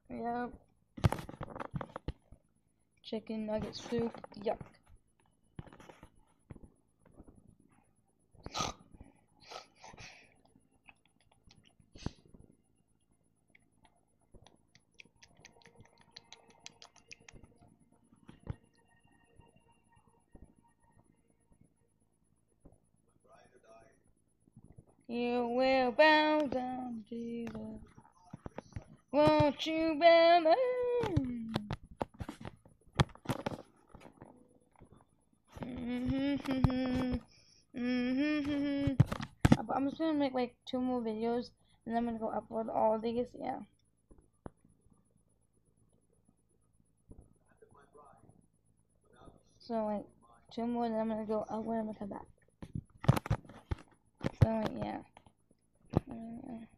Yep. Chicken nugget soup. Yuck. You will bow down, Jesus. Won't you bow down? I'm just gonna make like 2 more videos, and then I'm gonna go upload all these. Yeah. So like 2 more, and then I'm gonna go upload and come back. So yeah.